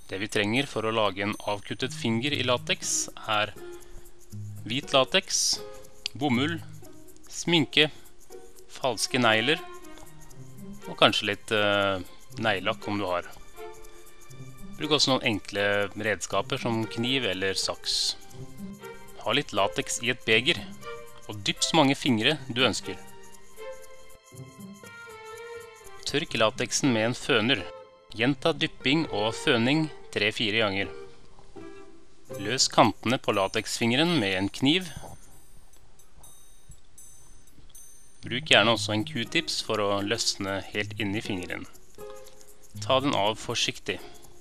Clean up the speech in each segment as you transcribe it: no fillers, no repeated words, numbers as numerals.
Det vi trenger for å lage en avkuttet finger i lateks er hvit lateks, bomull, sminke, falske negler og kanskje litt neglelakk om du har. Bruk også noen enkle redskaper som kniv eller saks. Ha litt lateks i et beger og dypp så mange fingre du ønsker. Tørk lateksen med en føner. Gjenta dypping og føning 3-4 ganger. Løs kantene på lateksfingeren med en kniv. Bruk gjerne også en Q-tips for å løsne helt inn i fingeren. Ta den av forsiktig.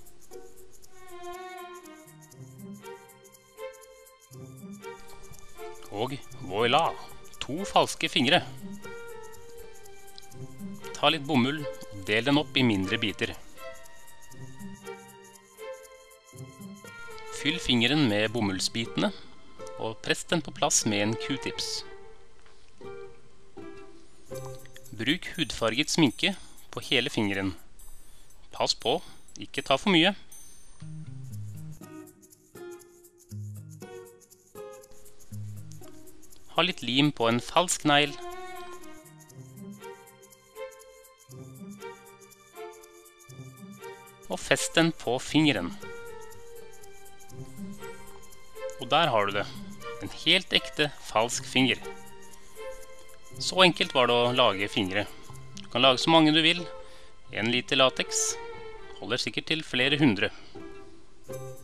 Og voilà! 2 falske fingre. Ta litt bomull og del den opp i mindre biter. Fyll fingeren med bomullsbitene og press den på plass med en Q-tips. Bruk hudfarget sminke på hele fingeren. Pass på, ikke ta for mye. Ha litt lim på en falsk negl. Og fest den på fingeren. Og der har du det. En helt ekte falsk finger. Så enkelt var det å lage fingre. Du kan lage så mange du vil. 1 liter lateks holder sikkert til flere hundre.